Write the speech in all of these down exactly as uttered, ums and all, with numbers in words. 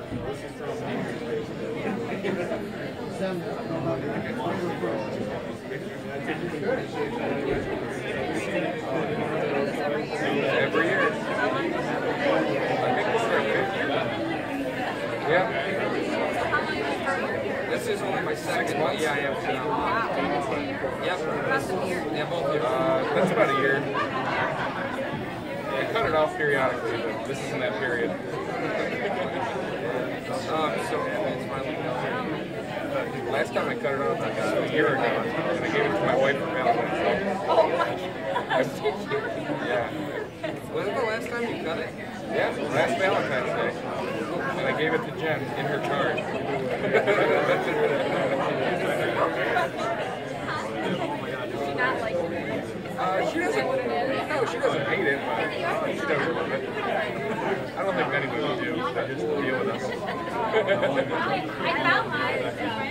Every year. I think this is our fifth year. Yeah. This is only my second one. Yeah, I am too. Yep. Yeah, both years. Uh, that's about a year. Yeah, I cut it off periodically, but this isn't that period. um, so it's finally done. Last time I cut it off, like uh, a year ago, and I gave it to my wife for Valentine's Day. Oh my gosh! Yeah. Was it the last time you cut it? Yeah, last Valentine's Day. And I gave it to Jen in her card. She not like it? Uh, she doesn't, no, she doesn't hate it, but she doesn't love it. I don't think many people do, they just deal with us. I found mine.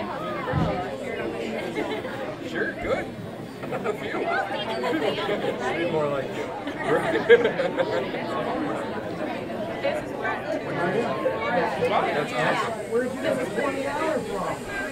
Sure, good. A few. Be more like you. That's awesome. Where'd you get the twenty dollars from?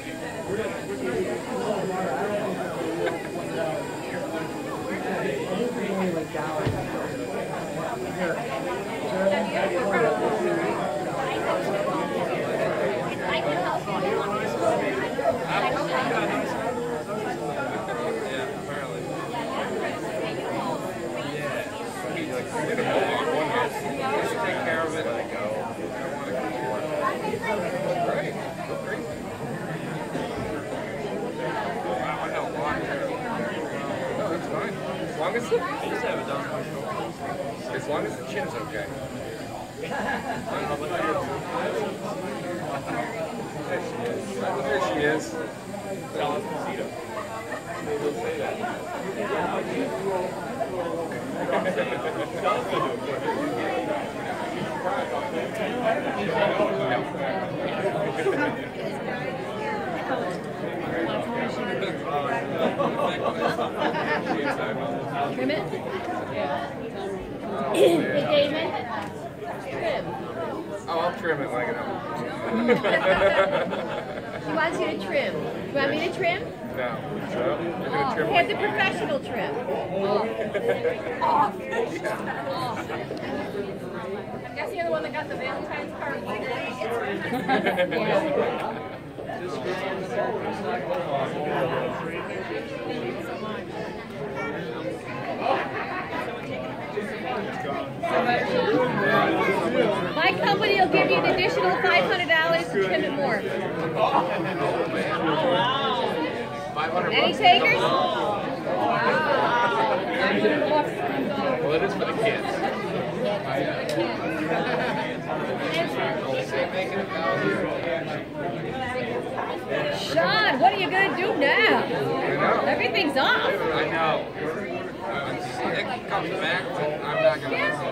As long as the chin's okay. There she is. Trim it? Hey, David. Trim. Oh, I'll trim it like it up. He wants you to trim. You want me to trim? No. So, you're going to trim Have the professional trim. Off. Off. Off. I guess you're the one that got the Valentine's card. My company will give you an additional five hundred dollars to trim it more. Any takers? Well, it is for the kids. Sean, what are you going to do now? Everything's off. I know. It comes back, but I'm not going to listen.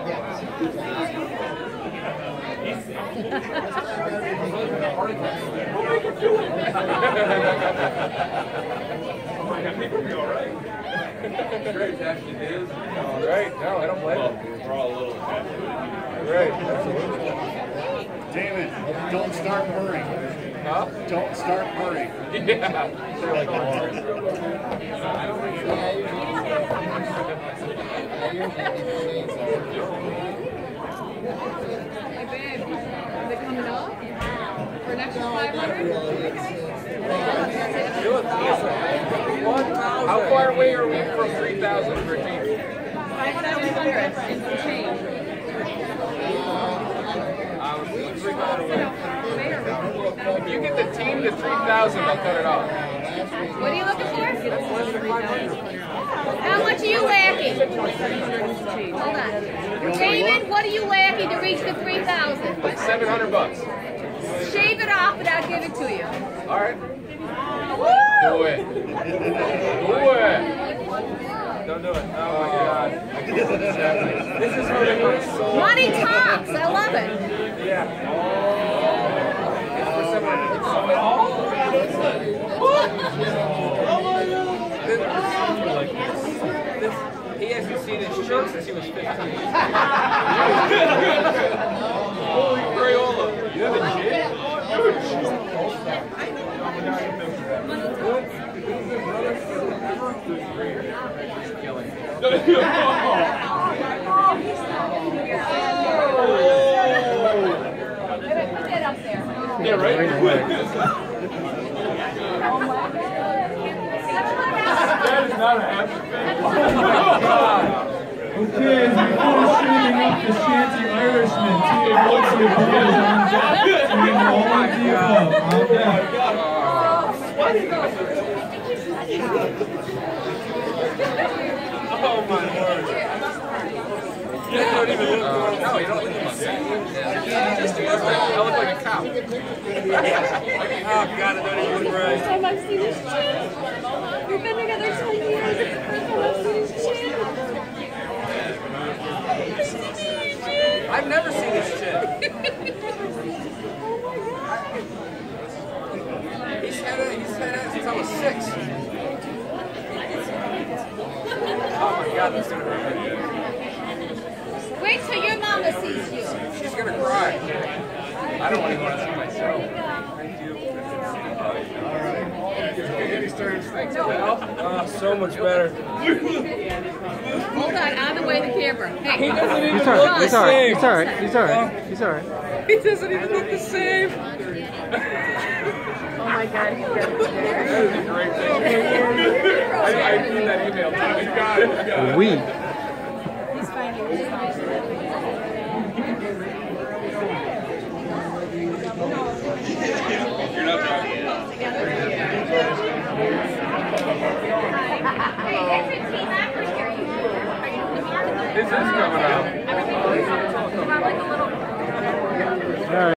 Right, no, I don't blame them. We're all a little Right, absolutely. Damn it, don't start purring. Huh? Don't start purring. Yeah. They're like that. Hey, babe, are they coming up for an extra five hundred? How far away are we from three thousand for team? five thousand and some change. Um, three thousand away. If you get the team to three thousand, I'll cut it off. What are you looking for? How much are you lacking? Hold on. David, what are you lacking to reach the three thousand? Like seven hundred bucks. Shave it off and I'll give it to you. All right. Woo! Do it. Do it. Don't do it. Oh my God. This is really my soul. Money talks. I love it. Yeah. It's for seven hundred. This, he hasn't seen his shirt since he was fifteen. Holy Crayola. You have a jig? She's killing me. Put that up there. Yeah, right? That is not a happy face. Okay, as we finish streaming up the Shanty Irishman, Team What's Your Boy is on deck. Team all of the above on deck. Oh my lord. You don't even look normal. No, you don't look like that. I look like a cow. Oh god, I don't even look right. First time I've seen his chin. We've been together ten years. It's the first time I've seen his chin. I've never seen his chin. He's had it, he's had it since I was six. Oh my god, that's gonna hurt me. Wait till your mama sees you. She's gonna cry. I don't want to go to see myself. Thank you. Thanks, Bill. Oh, so much better. Hold on, out of the way of the camera. Hey, he doesn't even He's alright, he's alright, he's alright, he's alright, he's alright. He doesn't even look the same. Oh my god, he's got That is a great thing. I, I seen that email too. He got it. He got it. We. He's finding it. You're not driving. This is coming out. Everything was about like a little. Alright.